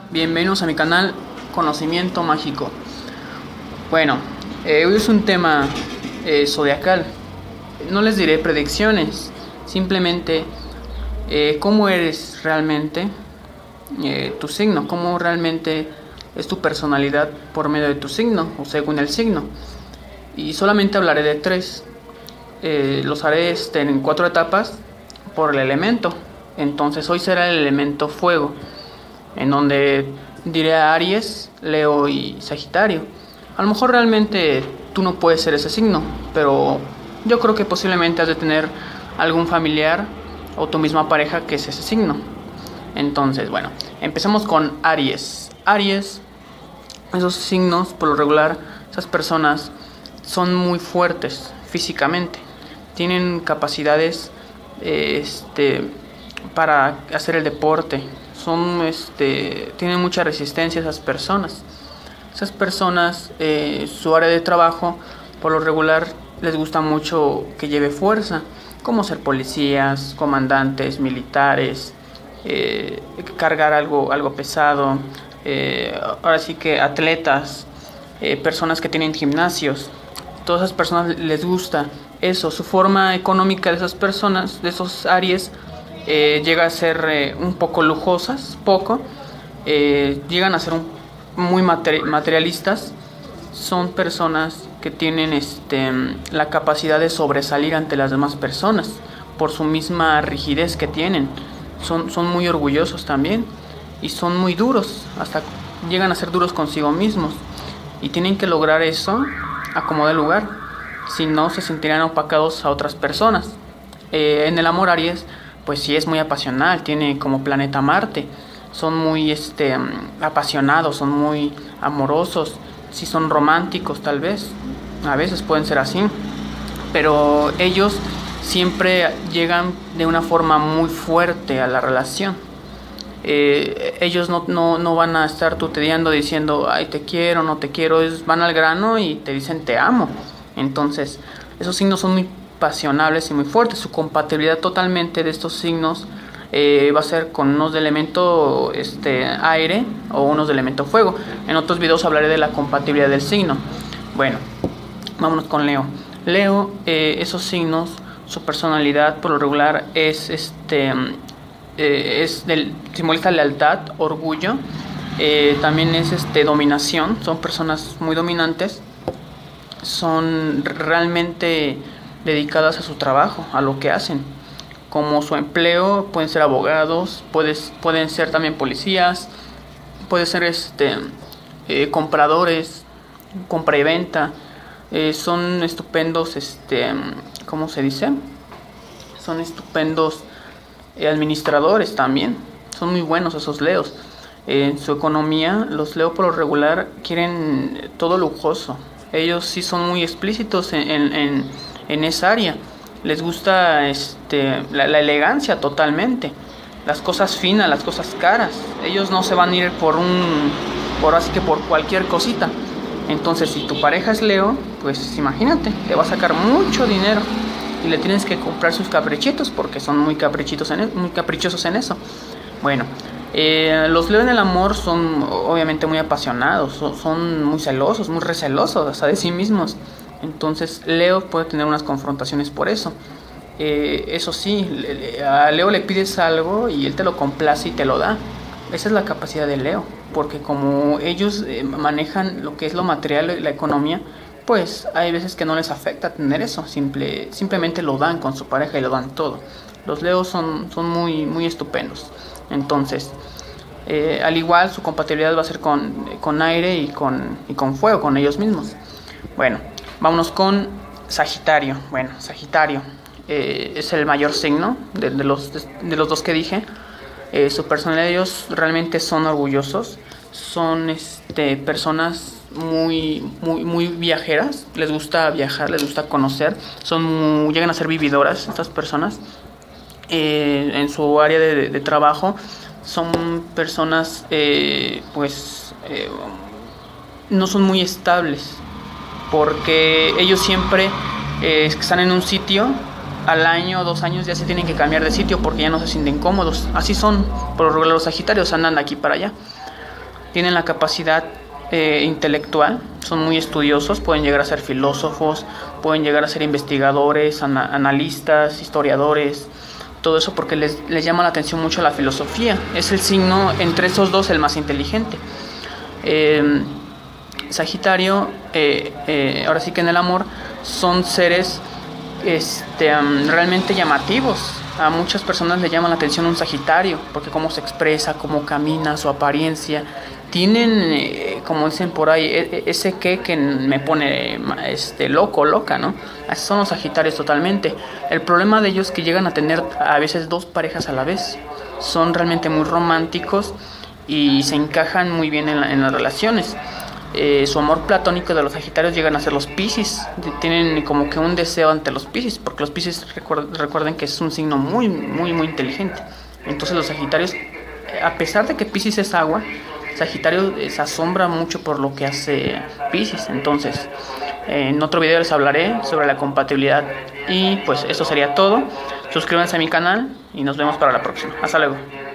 Bienvenidos a mi canal Conocimiento Mágico. Bueno, hoy es un tema zodiacal. No les diré predicciones, simplemente cómo eres realmente, tu signo, cómo realmente es tu personalidad por medio de tu signo o según el signo. Y solamente hablaré de tres. Los haré en 4 etapas por el elemento. Entonces hoy será el elemento fuego, en donde diré a Aries, Leo y Sagitario. A lo mejor realmente tú no puedes ser ese signo, pero yo creo que posiblemente has de tener algún familiar o tu misma pareja que es ese signo. Entonces, bueno, empecemos con Aries. Aries, esos signos, por lo regular, esas personas son muy fuertes físicamente. Tienen capacidades para hacer el deporte. Tienen mucha resistencia esas personas. Esas personas, su área de trabajo, por lo regular, les gusta mucho que lleve fuerza, como ser policías, comandantes, militares, cargar algo pesado, ahora sí que atletas, personas que tienen gimnasios. Todas esas personas les gusta eso. Su forma económica de esas personas, de esos Aries, llega a ser un poco lujosas, llegan a ser muy materialistas. Son personas que tienen la capacidad de sobresalir ante las demás personas por su misma rigidez que tienen. Son muy orgullosos también y son muy duros, hasta llegan a ser duros consigo mismos, y tienen que lograr eso a como dé lugar, si no se sentirán opacados a otras personas. En el amor, Aries pues sí es muy apasional, tiene como planeta Marte. Son muy apasionados, son muy amorosos, sí son románticos tal vez, a veces pueden ser así, pero ellos siempre llegan de una forma muy fuerte a la relación. Ellos no van a estar tuteando diciendo ay te quiero, no te quiero, van al grano y te dicen te amo. Entonces esos signos son muy pasionables y muy fuertes. Su compatibilidad totalmente de estos signos va a ser con unos de elemento aire o unos de elemento fuego. En otros videos hablaré de la compatibilidad del signo. Bueno, vámonos con Leo. Leo, esos signos, su personalidad por lo regular simboliza lealtad, orgullo, también es dominación. Son personas muy dominantes, son realmente dedicadas a su trabajo, a lo que hacen. Como su empleo, pueden ser abogados, pueden ser también policías, pueden ser compradores, compra y venta. Son estupendos, ¿cómo se dice? Son estupendos administradores también. Son muy buenos esos leos. En su economía, los leo por lo regular quieren todo lujoso. Ellos sí son muy explícitos en esa área. Les gusta la elegancia totalmente, las cosas finas, las cosas caras. Ellos no se van a ir por así que por cualquier cosita. Entonces si tu pareja es Leo, pues imagínate, te va a sacar mucho dinero y le tienes que comprar sus caprichitos porque son muy caprichosos en eso. Bueno, los Leo en el amor son obviamente muy apasionados, son muy celosos, muy recelosos hasta de sí mismos. Entonces Leo puede tener unas confrontaciones por eso. Eso sí, a Leo le pides algo y él te lo complace y te lo da. Esa es la capacidad de Leo, porque como ellos manejan lo que es lo material y la economía, pues hay veces que no les afecta tener eso. Simplemente lo dan con su pareja y lo dan todo. Los Leos son muy, muy estupendos. Entonces, al igual su compatibilidad va a ser con aire y con fuego, con ellos mismos. Bueno, vámonos con Sagitario. Bueno, Sagitario es el mayor signo de los dos que dije. Su personalidad, ellos realmente son orgullosos. Son personas muy, muy, muy viajeras. Les gusta viajar, les gusta conocer. Llegan a ser vividoras estas personas. En su área de trabajo son personas no son muy estables, porque ellos siempre están en un sitio, al año o 2 años ya se tienen que cambiar de sitio porque ya no se sienten cómodos. Así son por lo regular los Sagitarios, andan de aquí para allá. tienen la capacidad intelectual, son muy estudiosos, pueden llegar a ser filósofos, pueden llegar a ser investigadores, analistas, historiadores, todo eso porque les llama la atención mucho la filosofía. Es el signo entre esos dos el más inteligente. Sagitario, ahora sí que en el amor, son seres realmente llamativos. A muchas personas le llama la atención un Sagitario, porque cómo se expresa, cómo camina, su apariencia. Tienen, como dicen por ahí, ese que me pone loco, loca, ¿no? Así son los Sagitarios totalmente. El problema de ellos es que llegan a tener a veces dos parejas a la vez. Son realmente muy románticos y se encajan muy bien en las relaciones. Su amor platónico de los Sagitarios llegan a ser los Piscis. Tienen como que un deseo ante los Piscis, porque los Piscis recuerden que es un signo muy, muy, muy inteligente. Entonces los Sagitarios, a pesar de que Piscis es agua, Sagitario se asombra mucho por lo que hace Piscis. Entonces, en otro video les hablaré sobre la compatibilidad. Y pues eso sería todo. Suscríbanse a mi canal y nos vemos para la próxima. Hasta luego.